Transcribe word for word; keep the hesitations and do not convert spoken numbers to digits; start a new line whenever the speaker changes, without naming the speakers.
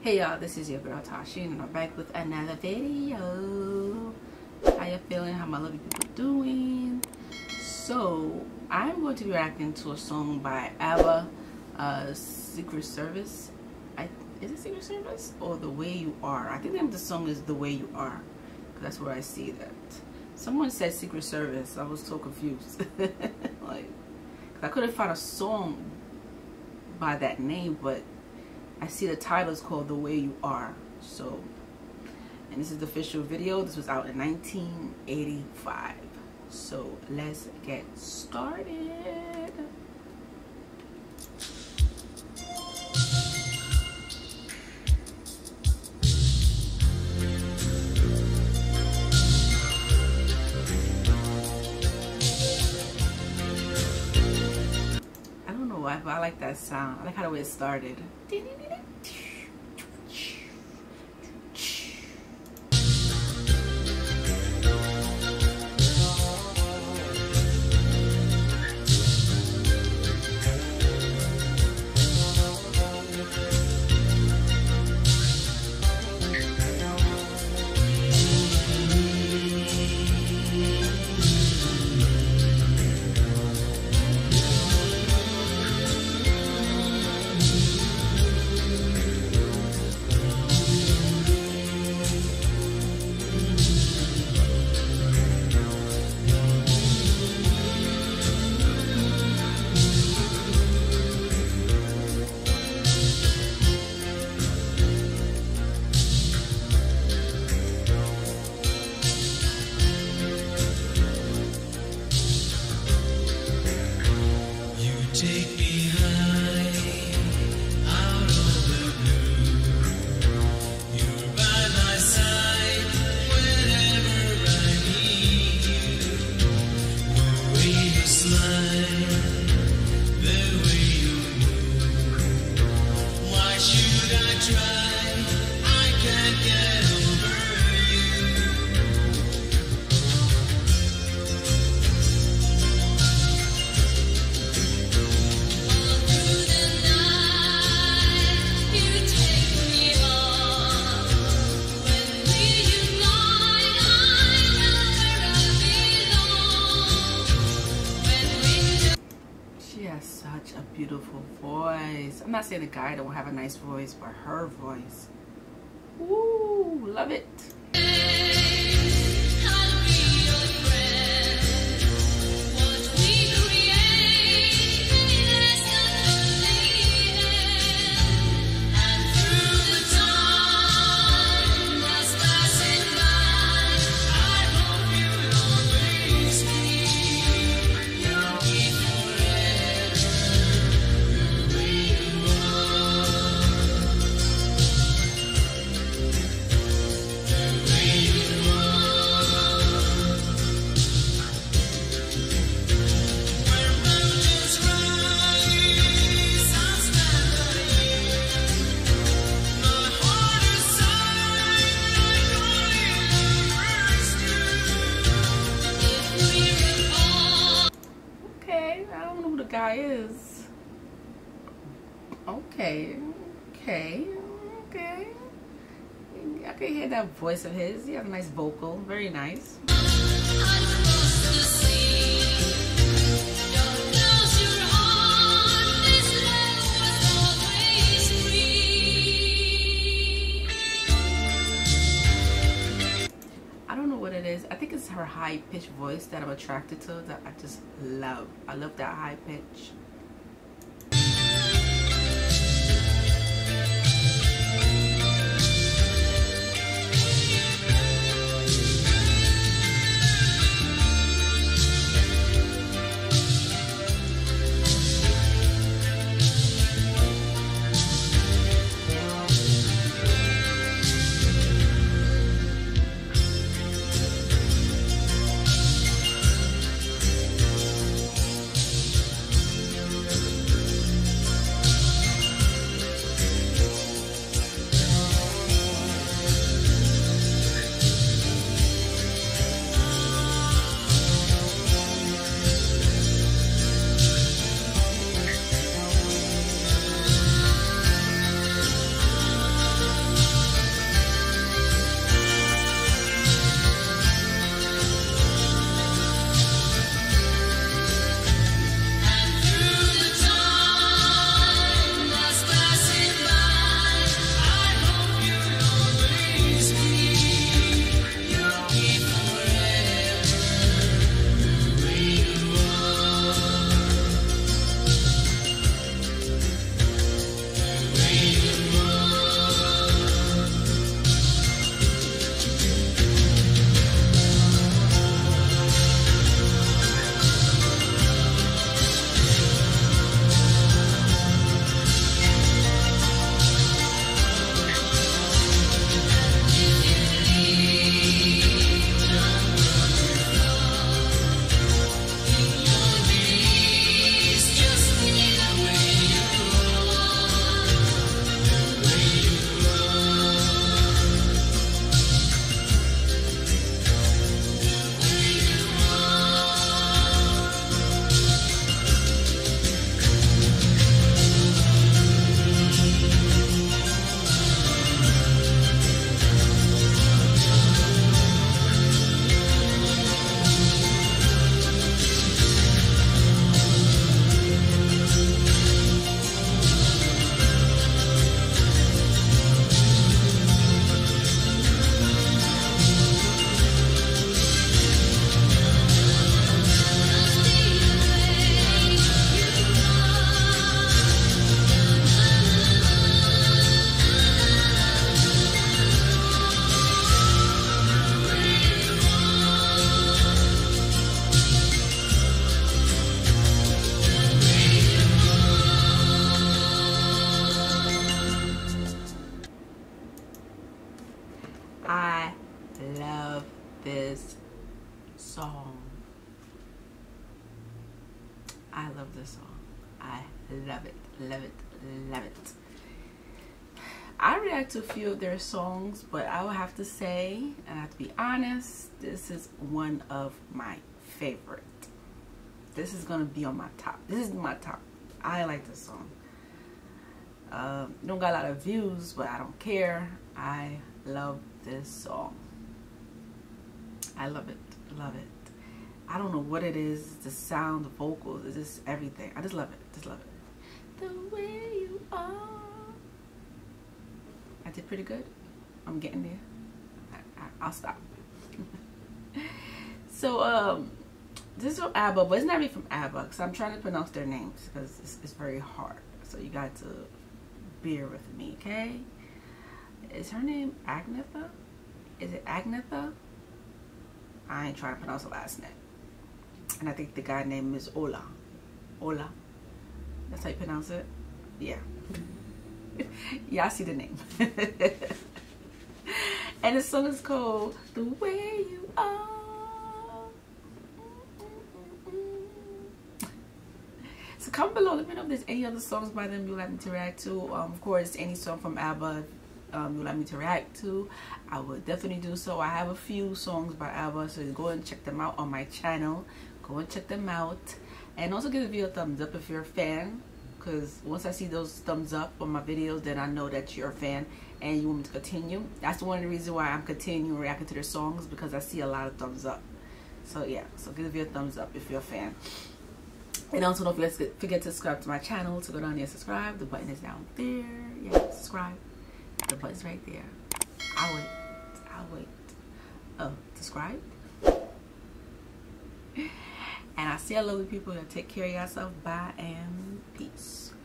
Hey y'all, this is your girl Tysheen and I'm back with another video. How you feeling? How my lovely people doing? So I'm going to be reacting to a song by Abba, uh, Secret Service. I, is it Secret Service or The Way You Are? I think the name of the song is The Way You Are, because that's where I see that. Someone said Secret Service. I was so confused. Like, I couldn't find a song by that name, but I see the title is called The Way You Are. So, and this is the official video. This was out in nineteen eighty-five. So let's get started. I don't know why, but I like that sound. I like how the way it started.
Take me high, out of the blue. You're by my side whenever I need you. The way you smile, the way you move. Why should I try? I can't get over
Such a beautiful voice. I'm not saying the guy don't have a nice voice, but her voice. Woo, love it. Guy is okay, okay, okay. I can hear that voice of his. He has a nice vocal, very nice. I don't know what it is. I think it's her high-pitched voice that I'm attracted to, that I just love. I love that high pitch. I love this song. I love it, love it, love it. I react to a few of their songs, but I would have to say, and I have to be honest, this is one of my favorite. This is gonna be on my top. This is my top. I like this song. Um, don't got a lot of views, but I don't care. I love this song. I love it, love it. I don't know what it is, the sound, the vocals, it's just everything. I just love it, just love it. The way you are. I did pretty good. I'm getting there. I, I, I'll stop. So, um, this is from Abba, but it's not really from Abba, because I'm trying to pronounce their names, because it's, it's very hard. So you got to bear with me, okay? Is her name Agnetha? Is it Agnetha? I ain't trying to pronounce the last name. And I think the guy's name is Ola. Ola. That's how you pronounce it? Yeah. Yeah, I see the name. And the song is called The Way You Are. So comment below, let me know if there's any other songs by them you'd like me to react to. Um, of course, any song from Abba um, you'd like me to react to, I would definitely do so. I have a few songs by Abba, so go and check them out on my channel. Go and check them out. And also give the video a thumbs up if you're a fan. Because once I see those thumbs up on my videos, then I know that you're a fan and you want me to continue. That's one of the reasons why I'm continuing reacting to their songs, because I see a lot of thumbs up. So yeah, so give the video a thumbs up if you're a fan. And also don't forget, forget to subscribe to my channel. So go down there and subscribe. The button is down there. Yeah, subscribe. The button's right there. I'll wait. I'll wait. Oh, subscribe. And I see I love you people. Take care of yourself. Bye and peace.